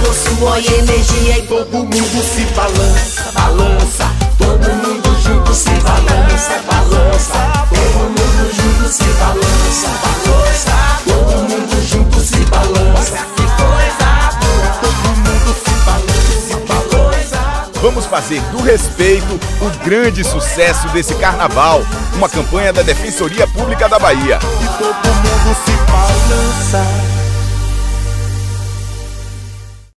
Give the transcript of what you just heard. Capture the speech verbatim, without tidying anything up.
calor, suor e energia e todo mundo se balança, balança. Todo mundo junto se balança, balança. Todo mundo junto se balança, balança. Todo mundo junto se balança. Que coisa boa. Todo mundo se balança, balança. Vamos fazer do respeito o grande sucesso desse carnaval. Uma campanha da Defensoria Pública da Bahia. E todo mundo se balança.